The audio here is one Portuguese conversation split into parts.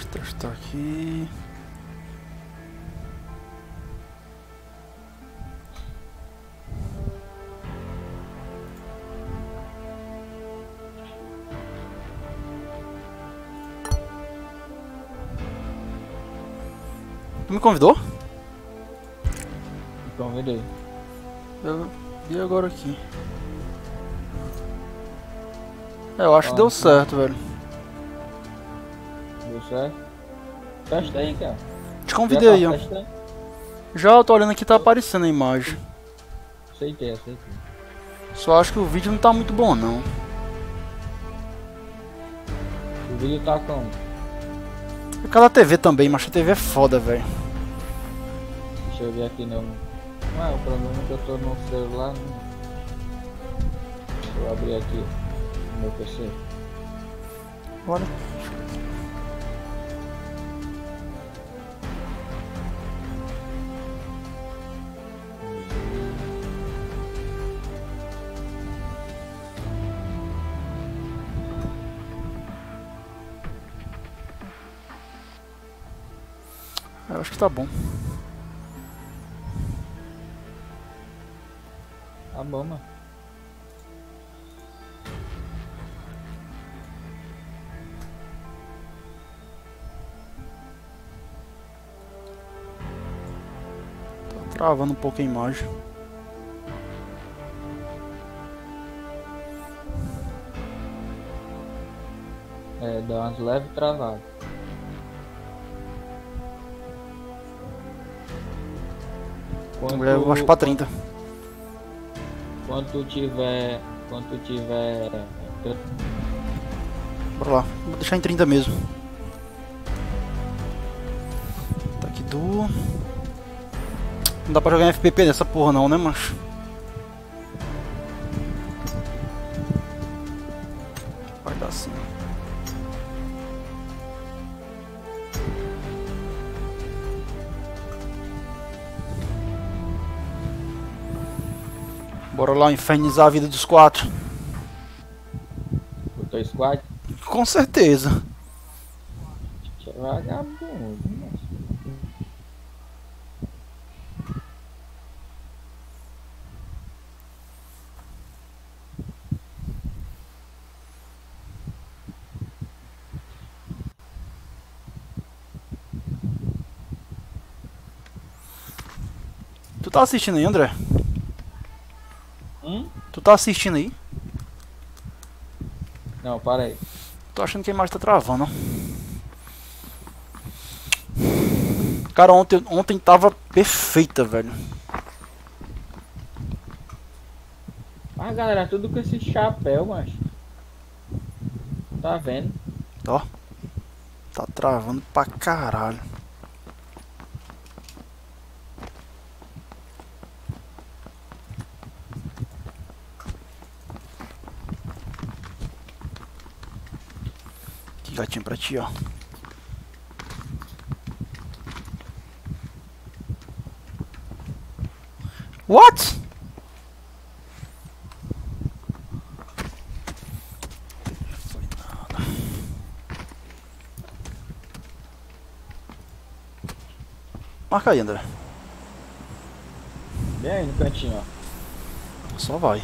Testar aqui. Tu me convidou? Convidei. Eu vi agora aqui. Eu acho que deu certo, velho. Deu certo? Testa aí, cara. Te convidei aí, ó. Testa? Já eu tô olhando aqui, tá aparecendo a imagem. Aceitei. Só acho que o vídeo não tá muito bom, não. O vídeo tá como? Aquela TV também, mas a TV é foda, velho. Deixa eu ver aqui não. Ah, o problema é que eu tô no celular. Né? Deixa eu abrir aqui no meu PC. Bora. Eu acho que tá bom. Tá bom, mano. Tá travando um pouco a imagem. É, dá umas leves travadas. Eu acho pra 30. Quando tu tiver. Bora lá. Vou deixar em 30 mesmo. Tá aqui do... Não dá pra jogar em FPP nessa porra não, né, macho? Vai dar sim. Bora lá infernizar a vida dos 4. Botou squad? Com certeza. Que vagabundo, né? Tu tá assistindo aí, André? Tu tá assistindo aí? Não, para aí. Tô achando que a imagem tá travando. Cara, ontem tava perfeita, velho. Ah, galera, tudo com esse chapéu, macho. Tá vendo? Ó. Tá travando pra caralho. Que gatinho pra ti, ó. What? Foi nada. Marca aí, André. Bem aí no cantinho, ó. Só vai.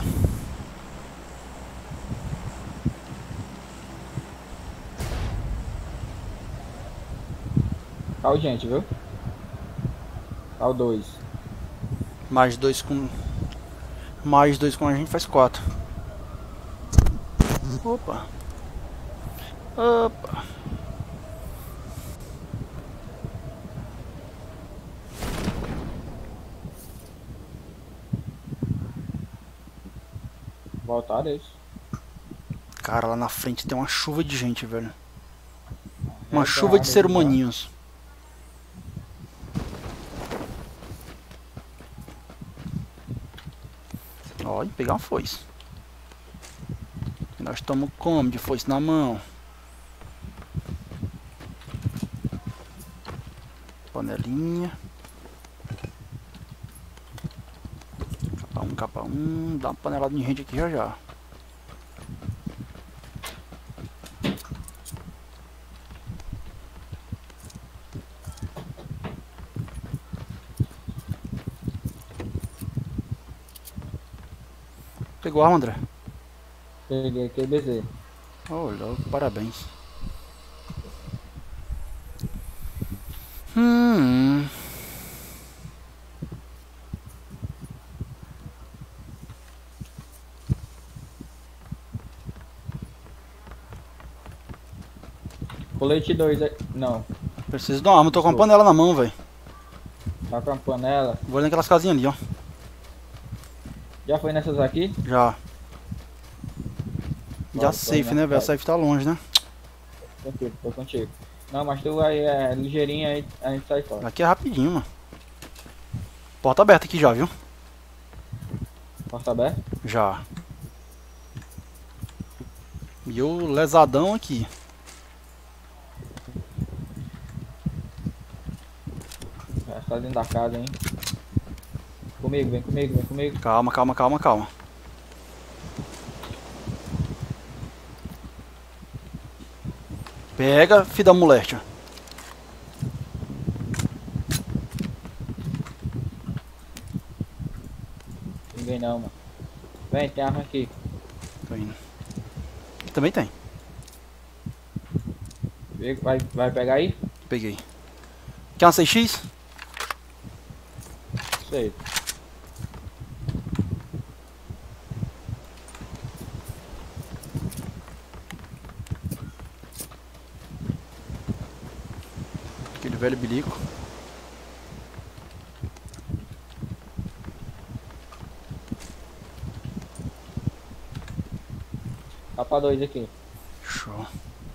Cal gente, viu? Cal 2. Mais 2 com... Mais 2 com a gente faz 4. Opa. Opa. Voltaram isso. Cara, lá na frente tem uma chuva de gente, velho. Uma chuva de ser cara, humaninhos. Olha, pegar uma foice. E nós estamos como? De foice na mão. Panelinha. Capa 1. Dá uma panelada de gente aqui já já. Pegou a arma, André? Peguei aqui, BZ. Oh, louco, parabéns. Hum. Colete 2 aí. Não, Preciso de uma arma, tô com uma panela na mão, velho. tá com a panela. Vou ali naquelas casinhas ali, ó. Já foi nessas aqui? Já. Já Bora, safe, bora, né, velho? A vai. safe tá longe, né? Contigo, tô contigo. Não, mas tu aí é ligeirinho aí, a gente sai fora. Aqui é rapidinho, mano. Porta aberta aqui já, viu? Porta aberta? Já. E o lesadão aqui. Já está dentro da casa, hein? Comigo, vem comigo, vem comigo. Calma, calma, calma, calma. Pega, filho da moléstia. Ninguém não, mano. Vem, tem arma aqui. Tô indo. Aqui também tem. Vai pegar aí? Peguei. Quer uma 6x? Sei. Aquele velho bilico. Capa 2 aqui. Show.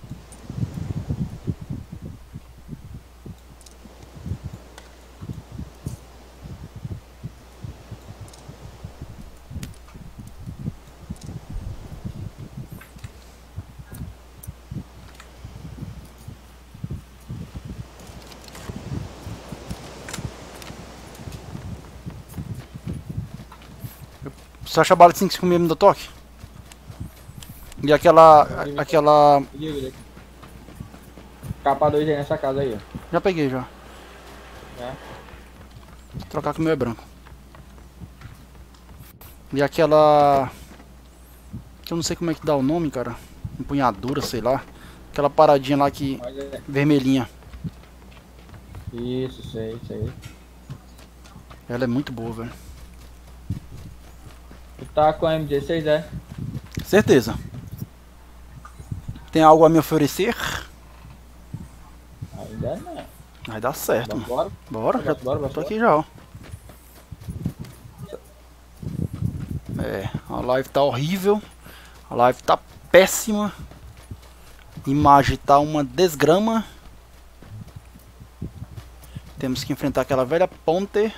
Você acha a bala de 5,5mm do toque? E aquela... Capa 2 aí nessa casa aí, ó. Já peguei, já. É. Vou trocar que o meu é branco. E aquela... que eu não sei como é que dá o nome, cara. Empunhadura, sei lá. Aquela paradinha lá que... Mas é. vermelhinha. Isso aí. Ela é muito boa, velho. Tu tá com a M16, é? Certeza. Tem algo a me oferecer? Ainda não. Vai dar certo, mano. Bora? Bora, já Bora. tô aqui já, ó. É, a live tá horrível. A live tá péssima. Imagem tá uma desgrama. Temos que enfrentar aquela velha ponte.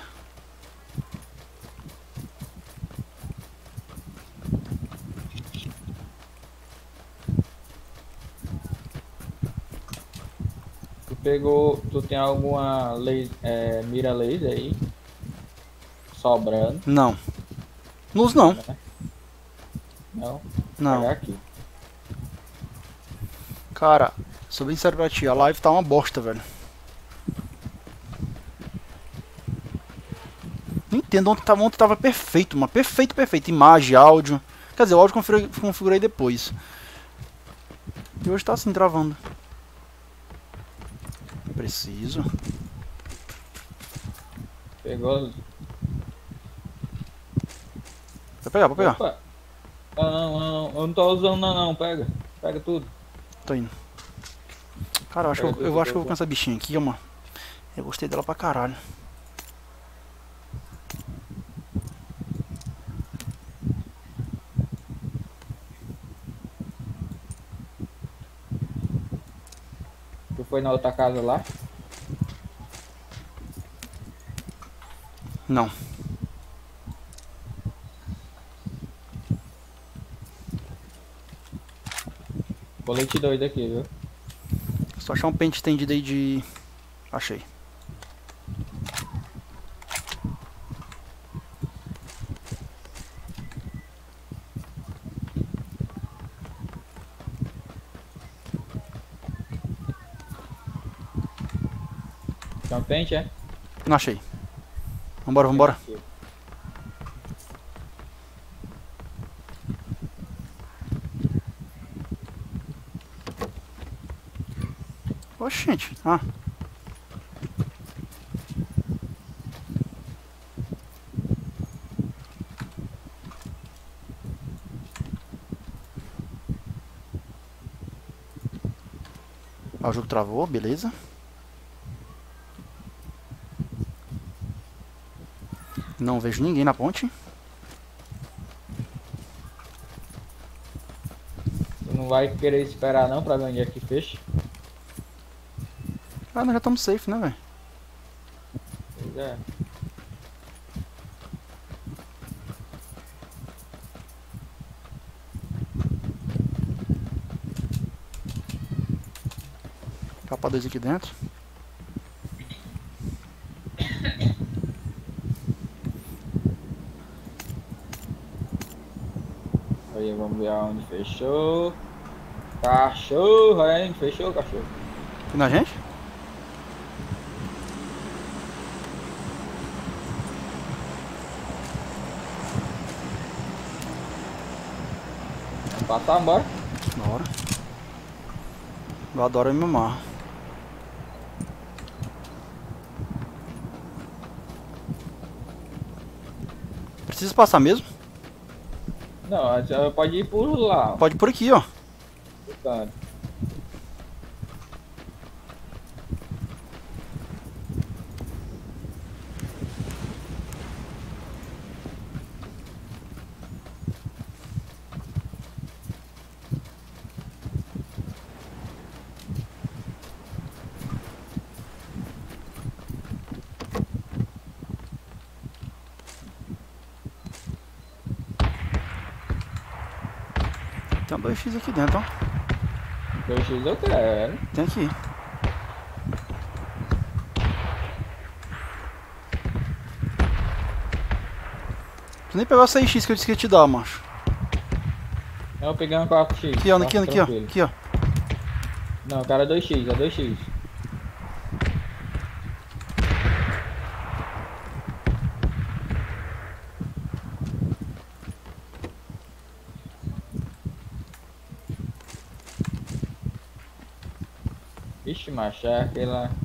Tu tem alguma mira laser aí? Sobrando, Não. Luz não. né? Não? Vou Não. pegar aqui. Cara, sou bem sério pra ti, a live tá uma bosta, velho. Não entendo, ontem tava perfeito, mano. Perfeito. Imagem, áudio. Quer dizer, o áudio configurei depois. E hoje tá assim, travando. Preciso. Pegou. Vai pegar, pode pegar. Opa. Não, eu não tô usando não, pega. Pega tudo. Tô indo. Cara, eu acho que eu vou com essa bichinha aqui, ó, mano. Eu gostei dela pra caralho. Tu foi na outra casa lá? Não. Colete 2 aqui, viu? Só achar um pente estendido aí de... Achei. Tem um pente, é? Não achei. Vambora. Oxente. Ah. Ah, o jogo travou, beleza. Não vejo ninguém na ponte. Tu não vai querer esperar não pra ver onde é que fecha? Ah, nós já estamos safe, né, velho? Pois é. Capa 2 aqui dentro. Aí vamos ver aonde fechou. Cachorro, aí fechou, cachorro. Aqui na gente? Vamos passar, bora. Bora. Eu adoro me amar. Precisa passar mesmo? Não, a gente pode ir por lá. Pode ir por aqui, ó. Ó. Tem um 2x aqui dentro, ó. 2x eu quero. Tem aqui. Tu nem pegou a 6x que eu disse que ia te dar, macho. Eu peguei um 4x. Aqui, ó, tá aqui, ó. tranquilo. Aqui, ó. Não, o cara é 2x, é 2x. Ixi, macho, é aquela...